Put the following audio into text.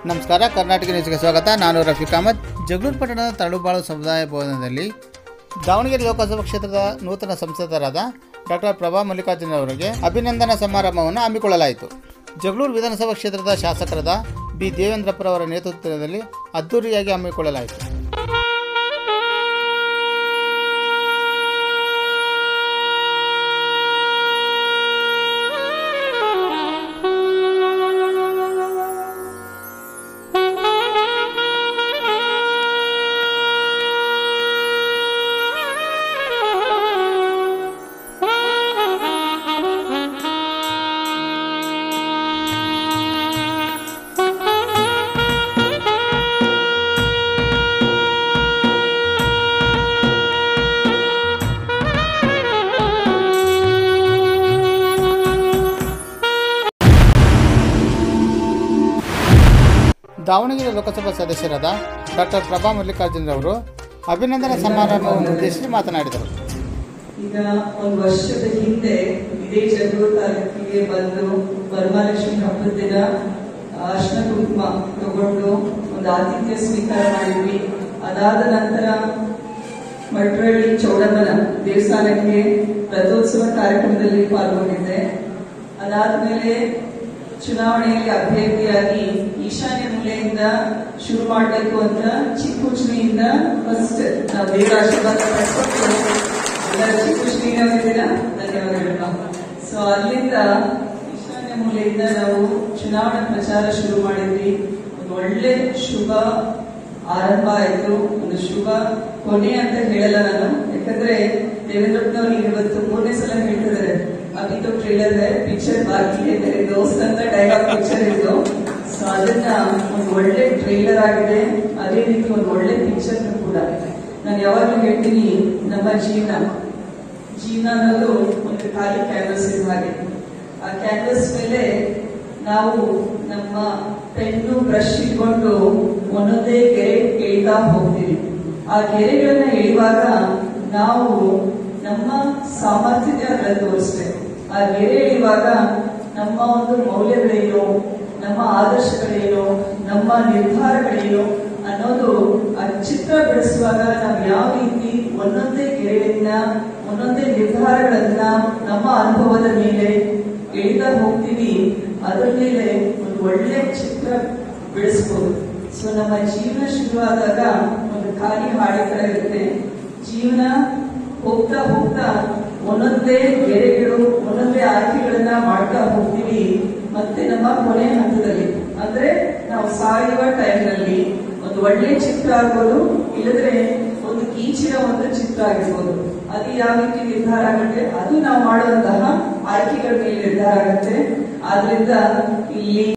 ನಮಸ್ಕಾರ, ಕರ್ನಾಟಕ ನ್ಯೂಸ್ಗೆ ಸ್ವಾಗತ. ನಾನು ರಫೀಕ್ ಅಹಮದ್. ಜಗಳೂರು ಪಟ್ಟಣದ ತರಳುಬಾಳು ಸಮುದಾಯ ಭವನದಲ್ಲಿ ದಾವಣಗೆರೆ ಲೋಕಸಭಾ ಕ್ಷೇತ್ರದ ನೂತನ ಸಂಸದರಾದ ಡಾಕ್ಟರ್ ಪ್ರಭಾ ಮಲ್ಲಿಕಾರ್ಜುನ್ ಅವರಿಗೆ ಅಭಿನಂದನಾ ಸಮಾರಂಭವನ್ನು ಹಮ್ಮಿಕೊಳ್ಳಲಾಯಿತು. ಜಗಳೂರು ವಿಧಾನಸಭಾ ಕ್ಷೇತ್ರದ ಶಾಸಕರಾದ ಬಿ ದೇವೇಂದ್ರಪ್ಪರವರ ನೇತೃತ್ವದಲ್ಲಿ ಅದ್ದೂರಿಯಾಗಿ ಹಮ್ಮಿಕೊಳ್ಳಲಾಯಿತು. ದಾವಣಗೆರೆ ಲೋಕಸಭಾ ಸದಸ್ಯರಾದ ಡಾಕ್ಟರ್ ಪ್ರಭಾ ಮಲ್ಲಿಕಾರ್ಜುನ್ ಅವರು ಅಭಿನಂದನಾ ಸಮಾರಂಭವನ್ನು ಉದ್ದೇಶಿಸಿ ಮಾತನಾಡಿದರು. ಈಗ ಒಂದು ವರ್ಷದ ಹಿಂದೆ ಇದೇ ಜಗಳೂರು ತಾಲೂಕಿಗೆ ಬಂದು ವರಮಹಾಲಕ್ಷ್ಮಿ ಹಬ್ಬದ ದಿನ ಅರ್ಶಿನ ಕುಂಕುಮ ತಗೊಂಡು ಒಂದು ಆತಿಥ್ಯ ಸ್ವೀಕಾರ ಮಾಡಿದ್ವಿ. ಅದಾದ ನಂತರ ಮಟ್ರಳ್ಳಿ ಚೌಡಮ್ಮನ ದೇವಸ್ಥಾನಕ್ಕೆ ರಥೋತ್ಸವ ಕಾರ್ಯಕ್ರಮದಲ್ಲಿ ಪಾಲ್ಗೊಂಡಿದ್ದೆ. ಅದಾದ್ಮೇಲೆ ಚುನಾವಣೆಯಲ್ಲಿ ಅಭ್ಯರ್ಥಿಯಾಗಿ ಈಶಾನ್ಯ ಮೂಲೆಯಿಂದ ಶುರು ಮಾಡಬೇಕು ಅಂತ ಚಿಕ್ಕುಚ್ನಿಯಿಂದ ಫಸ್ಟ್ ನಾವು ದೇವರ ಆಶೀರ್ವಾದ ಪಡ್ಕೊಂಡು ಚಿಕ್ಕುಚ್ನಿಯವರಿದ್ದೀರ ಧನ್ಯವಾದಗಳು. ಸೊ ಅಲ್ಲಿಂದ ಈಶಾನ್ಯ ಮೂಲೆಯಿಂದ ನಾವು ಚುನಾವಣಾ ಪ್ರಚಾರ ಶುರು ಮಾಡಿದ್ವಿ. ಒಂದು ಒಳ್ಳೆ ಶುಭ ಆರಂಭ ಆಯ್ತು. ಒಂದು ಶುಭ ಕೊನೆ ಅಂತ ಹೇಳಲ್ಲ ನಾನು, ಯಾಕಂದ್ರೆ ದೇವೇಂದ್ರಪ್ಪನವ್ರು ಇವತ್ತು 3ನೇ ಸಲ ಹೇಳ್ತಿದ್ದಾರೆ अभी तो ट्रेलर है, पिक्चर बाकी है, मेरे दोस्त ಅಂತ ಡೈಲಾಗ್ ಪಿಕ್ಚರ್ ಇದ್ದು. ಸೊ ಅದನ್ನ ಒಂದು ಒಳ್ಳೆ ಟ್ರೇಲರ್ ಆಗಿದೆ, ಅದೇ ರೀತಿ ಒಂದು ಒಳ್ಳೆ ಪಿಕ್ಚರ್ ಕೂಡ. ನಾನು ಯಾವಾಗಲೂ ಹೇಳ್ತೀನಿ, ನಮ್ಮ ಜೀವನ ಅನ್ನೋದು ಒಂದು ಖಾಲಿ ಕ್ಯಾನ್ವಸ್ ಇರುವ ಹಾಗೆ. ಆ ಕ್ಯಾನ್ವಸ್ ಮೇಲೆ ನಾವು ನಮ್ಮ ಪೆನ್ನು ಬ್ರಷ್ ಇಟ್ಕೊಂಡು ಒಂದೊಂದೇ ಗೆರೆ ಎಳಿತಾ ಹೋಗ್ತೀವಿ. ಆ ಗೆರೆಗಳನ್ನ ಎಳೆಯುವಾಗ ನಾವು ನಮ್ಮ ಸಾಮರ್ಥ್ಯತೆ ಅದರಲ್ಲಿ ತೋರಿಸ್ಬೇಕು. ಆ ಗೆರೆ ಎಳೆಯುವಾಗ ನಮ್ಮ ಒಂದು ಮೌಲ್ಯಗಳೇನು, ನಮ್ಮ ಆದರ್ಶಗಳೇನು, ನಮ್ಮ ನಿರ್ಧಾರಗಳೇನು ಅನ್ನೋದು ಆ ಚಿತ್ರ ಬಿಡಿಸುವಾಗ ನಾವು ಯಾವ ರೀತಿ ಒಂದೊಂದೇ ಗೆರೆಯನ್ನ ಒಂದೊಂದೇ ನಿರ್ಧಾರಗಳನ್ನ ನಮ್ಮ ಅನುಭವದ ಮೇಲೆ ಎಳಿತಾ ಹೋಗ್ತೀವಿ, ಅದರ ಮೇಲೆ ಒಂದು ಒಳ್ಳೆ ಚಿತ್ರ ಬಿಡಿಸ್ಬೋದು. ಸೊ ನಮ್ಮ ಜೀವನ ಶುರುವಾದಾಗ ಒಂದು ಖಾಲಿ ಹಾಳೆ ತರ ಇರುತ್ತೆ. ಜೀವನ ಹೋಗ್ತಾ ಹೋಗ್ತಾ ಒಂದೊಂದೇ ಗೆರೆಗಳು ಒಂದೊಂದೇ ಆಯ್ಕೆಗಳನ್ನ ಮಾಡ್ತಾ ಹೋಗ್ತೀವಿ. ಮತ್ತೆ ನಮ್ಮ ಕೊನೆ ಹಂತದಲ್ಲಿ ಅಂದ್ರೆ ನಾವು ಸಾಯುವ ಟೈಮ್ನಲ್ಲಿ ಒಂದು ಒಳ್ಳೆ ಚಿತ್ರ ಆಗ್ಬೋದು, ಇಲ್ಲದ್ರೆ ಒಂದು ಕೀಚಿನ ಒಂದು ಚಿತ್ರ ಆಗಿರ್ಬೋದು. ಅದು ಯಾವ ರೀತಿ ನಿರ್ಧಾರ ಆಗುತ್ತೆ, ಅದು ನಾವು ಮಾಡುವಂತಹ ಆಯ್ಕೆಗಳ ಮೇಲೆ ನಿರ್ಧಾರ ಆಗುತ್ತೆ. ಆದ್ರಿಂದ ಇಲ್ಲಿ